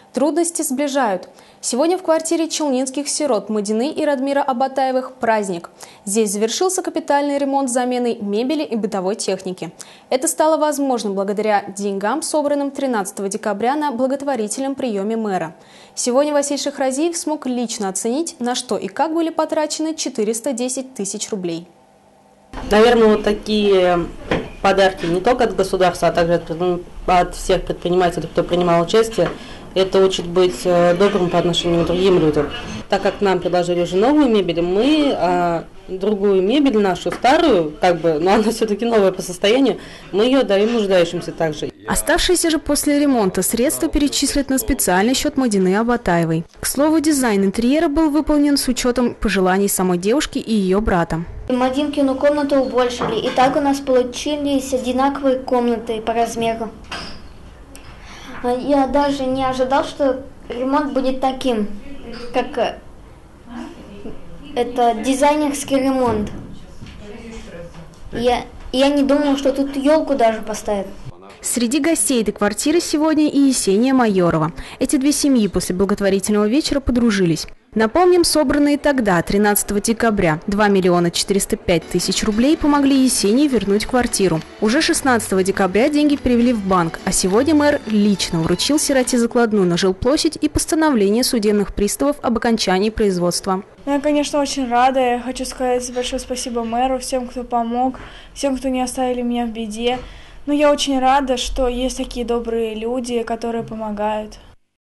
Трудности сближают. Сегодня в квартире челнинских сирот Мадины и Радмира Абатаевых праздник. Здесь завершился капитальный ремонт с заменой мебели и бытовой техники. Это стало возможным благодаря деньгам, собранным 13 декабря на благотворительном приеме мэра. Сегодня Василий Шахразиев смог лично оценить, на что и как были потрачены 410 тысяч рублей. Наверное, вот такие подарки не только от государства, а также от всех предпринимателей, кто принимал участие, это учит быть добрым по отношению к другим людям. Так как нам предложили уже новую мебель, мы другую мебель, нашу старую, но она все-таки новая по состоянию, мы ее даем нуждающимся также. Оставшиеся же после ремонта средства перечислят на специальный счет Мадины Абатаевой. К слову, дизайн интерьера был выполнен с учетом пожеланий самой девушки и ее брата. Мадинкину комнату убольшили, и так у нас получились одинаковые комнаты по размеру. Я даже не ожидал, что ремонт будет таким, как это дизайнерский ремонт. Я не думал, что тут елку даже поставят. Среди гостей этой квартиры сегодня и Есения Майорова. Эти две семьи после благотворительного вечера подружились. Напомним, собранные тогда, 13 декабря, 2 миллиона 405 тысяч рублей помогли Есении вернуть квартиру. Уже 16 декабря деньги перевели в банк, а сегодня мэр лично вручил сироте закладную на жилплощадь и постановление судебных приставов об окончании производства. Я, конечно, очень рада. Я хочу сказать большое спасибо мэру, всем, кто помог, всем, кто не оставили меня в беде. Но я очень рада, что есть такие добрые люди, которые помогают.